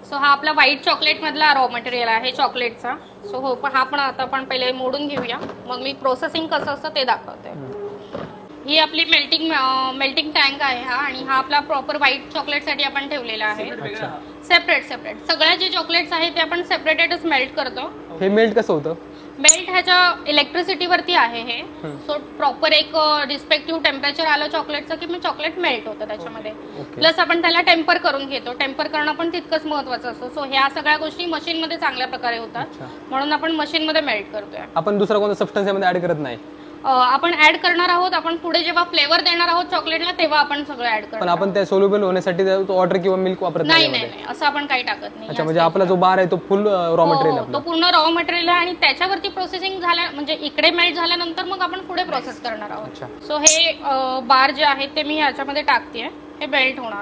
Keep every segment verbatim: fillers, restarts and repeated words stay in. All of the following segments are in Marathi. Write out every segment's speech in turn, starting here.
सो हा आपला व्हाईट चॉकलेट मधला रॉ मटेरियल आहे चॉकलेटचा. सो हो हा पण आता आपण पहिले मोडून घेऊया, मग मी प्रोसेसिंग कसं असतं ते दाखवते. ही आपली मेल्टिंग मेल्टिंग टँक आहे हा, आणि हा आपला प्रॉपर व्हाईट चॉकलेटसाठी आपण ठेवलेला आहे. सेपरेट सेपरेट सगळ्या जे चॉकलेट्स आहेत ते आपण सेपरेटेडच मेल्ट करतो. हे मेल्ट कसं होतं? मेल्ट ह्याच्या इलेक्ट्रिसिटीवरती आहे हे. सो प्रॉपर एक रिस्पेक्टिव्ह टेम्परेचर आलं चॉकलेटचं की मग चॉकलेट मेल्ट होतं त्याच्यामध्ये. प्लस आपण त्याला टेम्पर करून घेतो. टेम्पर करणं पण तितकंच महत्त्वाचं असतं. सो ह्या सगळ्या गोष्टी मशीनमध्ये चांगल्या प्रकारे होतात, म्हणून आपण मशीनमध्ये मेल्ट करतोय. आपण दुसरा कोणता सबस्टन्स यामध्ये ऍड करत नाही? आपण ऍड करणार आहोत. आपण पुढे जेव्हा फ्लेवर देणार आहोत चॉकलेटला तेव्हा आपण सगळं ऍड करणार. पण आपण त्या सोल्युबल होण्यासाठी वॉटर किंवा मिल्क वापरत नाही? नाही नाही असं आपण काही टाकत नाही. अच्छा, म्हणजे आपला जो बार आहे तो फुल रॉ मटेरियल आहे? तो पूर्ण रॉ मटेरियल आहे, आणि त्याच्यावरती प्रोसेसिंग झाल्या म्हणजे इकडे मेल्ट झाल्यानंतर मग आपण पुढे प्रोसेस करणार आहोत. सो हे बार जे आहेत ते मी ह्याच्यामध्ये टाकतेय, हे मेल्ट होणार.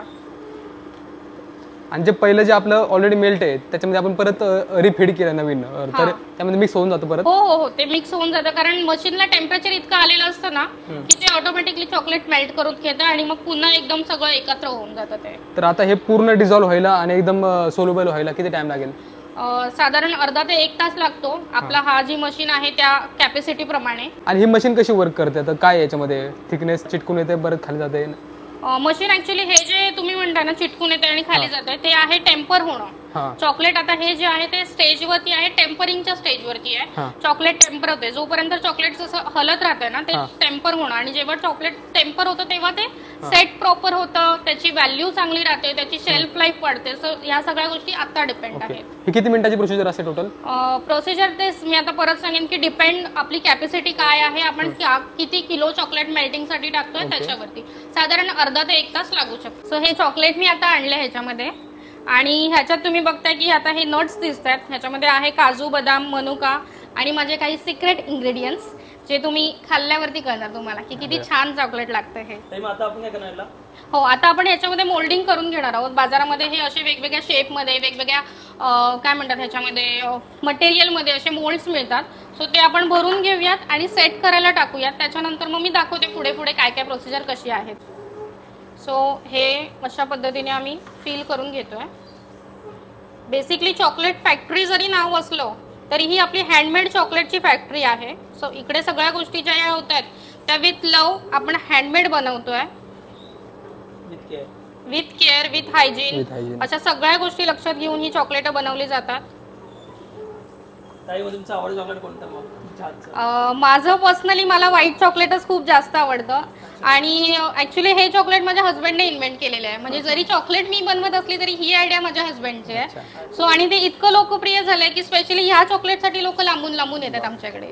आणि जे पहिलं जे आपलं ऑलरेडी मेल्ट आहे त्याच्यामध्ये आपण परत रिफीड केलं नवीन, तर त्यामध्ये मिक्स होऊन जातो परत? हो हो हो ते मिक्स होऊन जातं, कारण मशीनला टेम्परेचर इतकं आलेलं असतं ना की ते ऑटोमॅटिकली चॉकलेट मेल्ट करून घेतं आणि मग पुन्हा एकदम सगळं एकत्र होऊन जातं ते. तर आता हे पूर्ण डिझॉल्व्ह व्हायला आणि एकदम सोल्युबल व्हायला किती टाइम लागेल? साधारण अर्धा ते एक तास लागतो आपला हा जी मशीन आहे त्या कॅपॅसिटी प्रमाणे. आणि ही मशीन कशी वर्क करते? तर काय याच्यामध्ये थिकनेस चिटकून येते परत खाली जाते? मशीन ऍक्च्युली हे जे तुम्ही म्हणता ना चिटकून येते आणि खाली जाते ते आहे टेम्पर होणं. चॉकलेट आता हे जे आहे ते स्टेजवरती आहे, टेम्परिंगच्या स्टेजवरती आहे. चॉकलेट टेम्पर होते, जोपर्यंत चॉकलेट जसं हलत राहतंय ना ते टेम्पर होणं, आणि जेव्हा चॉकलेट टेम्पर होतं तेव्हा ते सेट प्रॉपर होतं, त्याची व्हॅल्यू चांगली राहते, त्याची शेल्फ लाईफ वाढते. सो या सगळ्या गोष्टी आता डिपेंड आहेत. ही किती मिनिटाची प्रोसिजर असते टोटल? प्रोसिजर तेच मी आता परत सांगेन की डिपेंड आपली कॅपॅसिटी काय आहे, आपण किती किलो चॉकलेट मेल्टिंग साठी टाकतोय त्याच्यावरती. साधारण अर्धा ते एक तास लागू शकतो. सो हे चॉकलेट मी आता आणले ह्याच्यामध्ये, आणि ह्याच्यात तुम्ही बघताय की आता हे नट्स दिसत आहेत. ह्याच्यामध्ये आहे काजू, बदाम, मनुका आणि माझे काही सिक्रेट इन्ग्रेडियंट्स जे तुम्ही खाल्ल्यावरती कळणार तुम्हाला की किती छान चॉकलेट लागतं हे. आता आपण काय करणार? हो आता आपण ह्याच्यामध्ये मोल्डिंग करून घेणार आहोत. बाजारामध्ये हे असे वेगवेगळ्या शेपमध्ये वेगवेगळ्या काय म्हणतात ह्याच्यामध्ये मटेरियलमध्ये असे मोल्ड्स मिळतात. सो ते आपण भरून घेऊयात आणि सेट करायला टाकूयात. त्याच्यानंतर मग मी दाखवते पुढे पुढे काय काय प्रोसिजर कशी आहेत. सो हे अशा पद्धतीने आम्ही फील करून घेतोय. बेसिकली चॉकलेट फॅक्टरी जरी नाव असलं तरी ही आपली हँडमेड चॉकलेटची फॅक्टरी आहे. सो इकडे सगळ्या गोष्टी ज्या या होत आहेत त्या विथ लव आपण हँडमेड बनवतोय, विथ केअर, विथ हायजीन, अशा सगळ्या गोष्टी लक्षात घेऊन ही चॉकलेट बनवली जातात. माझं पर्सनली मला व्हाईट चॉकलेटच खूप जास्त आवडतं, आणि ऍक्च्युली हे चॉकलेट माझ्या हस्बंडने इन्व्हेंट केलेलं आहे. म्हणजे जरी चॉकलेट मी बनवत असली तरी ही आयडिया माझ्या हस्बंडची आहे. सो आणि ते इतकं लोकप्रिय झालंय की स्पेशली ह्या चॉकलेटसाठी लोक लांबून लांबून येतात आमच्याकडे.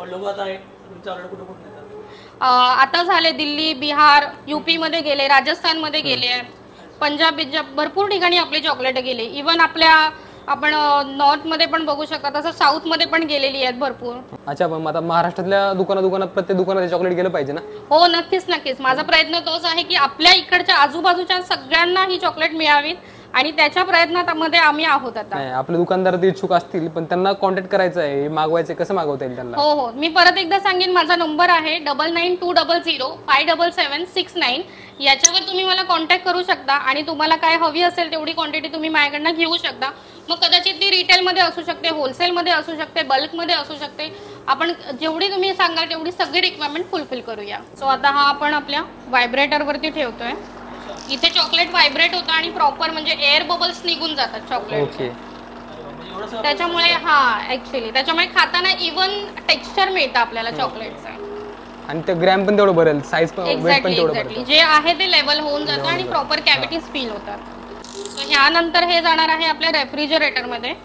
आता झाले दिल्ली, बिहार, युपी मध्ये गेले, राजस्थान मध्ये गेले, पंजाब बिजाब भरपूर ठिकाणी आपले चॉकलेट गेले. इव्हन आपल्या आपण नॉर्थ मध्ये पण बघू शकता, तसं साऊथ मध्ये पण गेलेली आहेत भरपूर. अच्छा, पण आता महाराष्ट्रातल्या दुकाना दुकानात प्रत्येक दुकानात चॉकलेट गेलं पाहिजे ना? हो नक्कीच नक्कीच. माझा प्रयत्न तोच आहे की आपल्या इकडच्या आजूबाजूच्या सगळ्यांना ही चॉकलेट मिळावीत, आणि त्याच्या प्रयत्नामध्ये आम्ही आहोत. आता आपले दुकानदार ते इच्छुक असतील पण त्यांना कॉन्टॅक्ट करायचं आहे, मागवायचं, कसं मागवता येईल त्यांना? हो हो मी परत एकदा सांगेन, माझा नंबर आहे double nine two double zero five double seven six nine. याच्यावर तुम्ही मला कॉन्टॅक्ट करू शकता, आणि तुम्हाला काय हवी असेल तेवढी क्वांटिटी तुम्ही माझ्याकडनं घेऊ शकता. मग कदाचित ती रिटेलमध्ये असू शकते, होलसेलमध्ये असू शकते, बल्कमध्ये असू शकते. आपण जेवढी तुम्ही सांगाल तेवढी सगळी रिक्वायरमेंट फुलफिल करूया. सो आता हा आपण आपल्या व्हायब्रेटरवरती ठेवतोय. इथे चॉकलेट व्हायब्रेट होतं आणि प्रॉपर म्हणजे एअर बबल्स निघून जातात चॉकलेट, त्याच्यामुळे हा ऍक्च्युली त्याच्यामुळे खाताना इव्हन टेक्स्चर मिळतं आपल्याला चॉकलेटचं, आणि ते ग्रॅम पण तेवढं भरेल, साईज पण वेट पण तेवढं भरेल, जे आहे ते लेवल होऊन जातं आणि प्रॉपर कॅव्हिटीज फील होतात. सो ह्यानंतर हे जाणार आहे आपल्या रेफ्रिजरेटर मध्ये.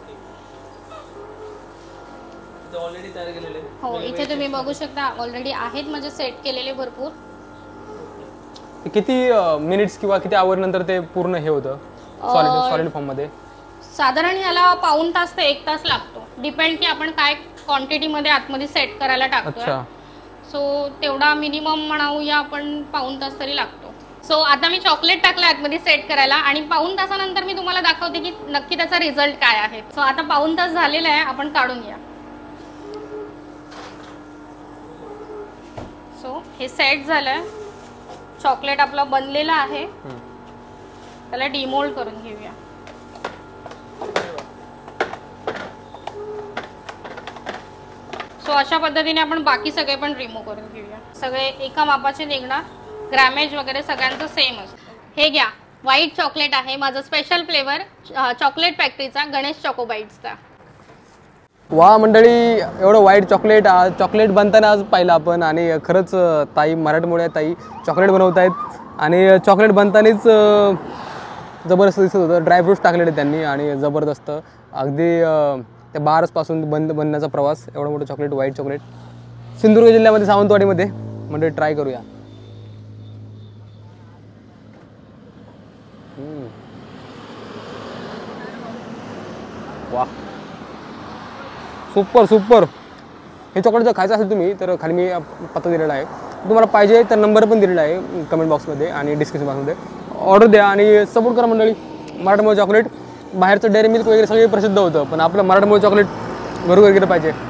हो इथे तुम्ही बघू शकता ऑलरेडी आहेत म्हणजे सेट केलेले भरपूर. किती मिनिट्स किंवा किती आवर नंतर ते पूर्ण हे होतं सॉलिड सॉलिड फॉर्म मध्ये? साधारण याला पाऊण तास ते एक तास लागतो, डिपेंड की आपण काय क्वांटिटी मध्ये आतमध्ये सेट करायला टाकतोय. सो तेवढा मिनिमम म्हणावूया आपण पाऊण तास तरी लागतो. सो आता मी चॉकलेट टाकलं आतमध्ये सेट करायला, आणि पाऊण तासानंतर मी तुम्हाला दाखवते की नक्की त्याचा रिझल्ट काय आहे. सो आता पाऊण तास झालेला आहे, आपण काढून घ्या. सो हे सेट झालंय, चॉकलेट आपलं बनलेलं आहे, त्याला डिमोल्ड करून घेऊया. सो अशा पद्धतीने आपण बाकी सगळे पण रिमूव्ह करून घेऊया. सगळे एका मापाचे निघणार, ग्रॅमेज वगैरे सगळ्यांचं सेम असतं. हे घ्या, व्हाईट चॉकलेट आहे माझं स्पेशल फ्लेवर चॉकलेट फॅक्टरीचा, गणेश चॉकोबाईट्सचा. वा मंडळी, एवढं व्हाईट चॉकलेट आज चॉकलेट बनताना आज पाहिलं आपण. आणि खरंच ताई मराठमोळ्या ताई चॉकलेट बनवत आहेत आणि चॉकलेट बनतानीच जबरदस्त दिसत होतं. ड्रायफ्रूट्स टाकलेले त्यांनी आणि जबरदस्त अगदी त्या बारसपासून बंद बनण्याचा प्रवास. एवढं मोठं चॉकलेट, व्हाईट चॉकलेट सिंधुदुर्ग जिल्ह्यामध्ये सावंतवाडीमध्ये. म्हणजे ट्राय करूया. वा, सुपर सुपर. हे चॉकलेट जर खायचं असेल तुम्ही तर खाली मी पत्ता दिलेला आहे, तुम्हाला पाहिजे तर नंबर पण दिलेला आहे कमेंट बॉक्समध्ये आणि डिस्क्रिप्शन बॉक्समध्ये. ऑर्डर द्या आणि सपोर्ट करा मंडळी. मराठमोळं चॉकलेट, बाहेरचं डेअरी मिल्क वगैरे सगळे प्रसिद्ध होतं, पण आपलं मराठमोळं चॉकलेट घरोघरी गेलं पाहिजे.